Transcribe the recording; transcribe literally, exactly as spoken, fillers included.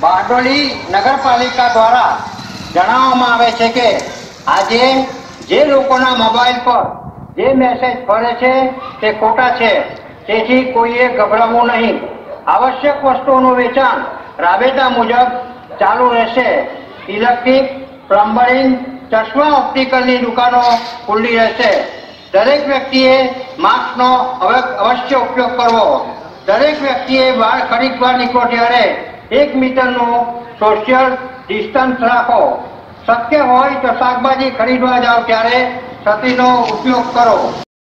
બારડોલી નગરપાલિકા દ્વારા જણાવવામાં આવે છે કે આજે જે લોકોના મોબાઈલ પર જે મેસેજ ફરે છે તે ખોટા છે, તેથી કોઈએ ગભરાવું નહીં। આવશ્યક વસ્તુઓનું વેચાણ રાબેતા મુજબ ચાલુ રહેશે। ઇલેક્ટ્રિક, પ્લમ્બરિંગ, ચશ્મા, ઓપ્ટિકલની દુકાનો ખુલ્લી રહેશે। દરેક વ્યક્તિએ માસ્કનો અવશ્ય ઉપયોગ કરવો। દરેક વ્યક્તિએ બહાર ખરીદવા નીકળો ત્યારે એક મીટરનું સોશિયલ ડિસ્ટન્સ રાખો। શક્ય હોય તો શાકભાજી ખરીદવા જાઓ ત્યારે છત્રીનો ઉપયોગ કરો।